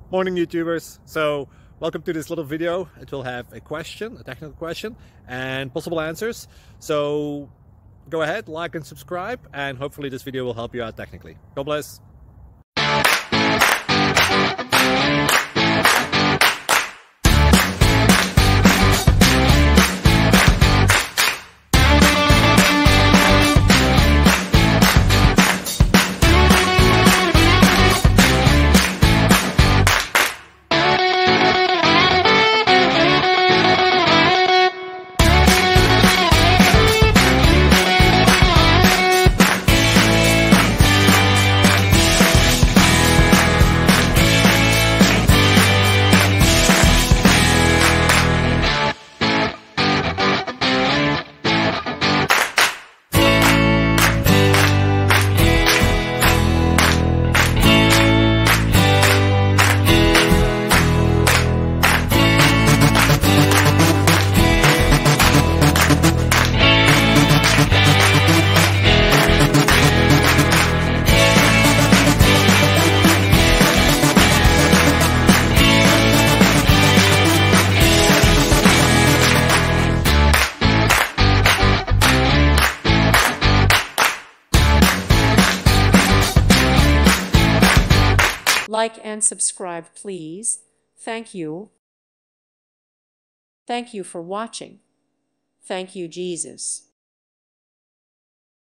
Morning YouTubers. So welcome to this little video. It will have a question, a technical question, and possible answers. So go ahead, like and subscribe, and hopefully this video will help you out technically. God bless. Like and subscribe, please. Thank you. Thank you for watching. Thank you, Jesus.